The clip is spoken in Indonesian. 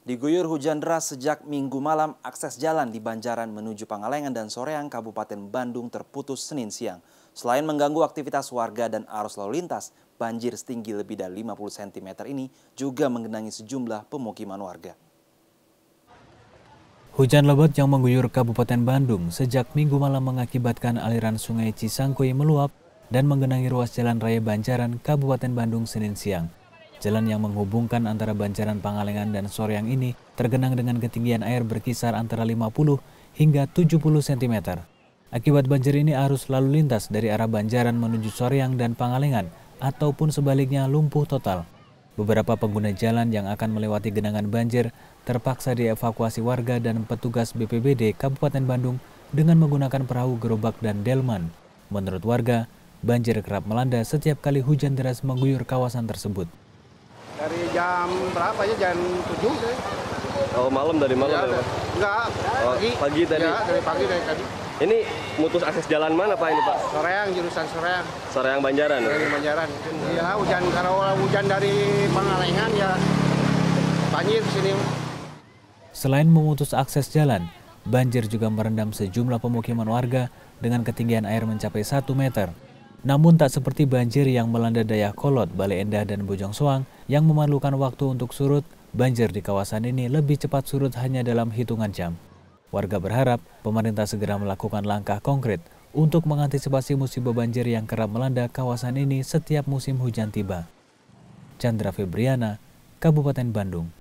Diguyur hujan deras sejak Minggu malam, akses jalan di Banjaran menuju Pangalengan dan Soreang, Kabupaten Bandung terputus Senin siang. Selain mengganggu aktivitas warga dan arus lalu lintas, banjir setinggi lebih dari 50 cm ini juga menggenangi sejumlah pemukiman warga. Hujan lebat yang mengguyur Kabupaten Bandung sejak Minggu malam mengakibatkan aliran Sungai Cisangkuy meluap dan menggenangi ruas Jalan Raya Banjaran, Kabupaten Bandung Senin siang. Jalan yang menghubungkan antara Banjaran Pangalengan dan Soreang ini tergenang dengan ketinggian air berkisar antara 50 hingga 70 cm. Akibat banjir ini arus lalu lintas dari arah Banjaran menuju Soreang dan Pangalengan ataupun sebaliknya lumpuh total. Beberapa pengguna jalan yang akan melewati genangan banjir terpaksa dievakuasi warga dan petugas BPBD Kabupaten Bandung dengan menggunakan perahu gerobak dan delman. Menurut warga, banjir kerap melanda setiap kali hujan deras mengguyur kawasan tersebut. Dari jam berapa ya? Jam 7 deh. Oh, malam dari malam ya, Pak? Enggak, pagi. Pagi tadi? Ya, dari pagi dari tadi. Ini mutus akses jalan mana Pak ini Pak? Soreang, jurusan Soreang. Soreang Banjaran? Dari Banjaran. Ya, kalau hujan dari Pangalengan ya banjir di sini. Selain memutus akses jalan, banjir juga merendam sejumlah pemukiman warga dengan ketinggian air mencapai 1 meter. Namun tak seperti banjir yang melanda Dayakolot, Bale Endah, dan Bojong Soang yang memerlukan waktu untuk surut, banjir di kawasan ini lebih cepat surut hanya dalam hitungan jam. Warga berharap pemerintah segera melakukan langkah konkret untuk mengantisipasi musibah banjir yang kerap melanda kawasan ini setiap musim hujan tiba. Chandra Febriana, Kabupaten Bandung.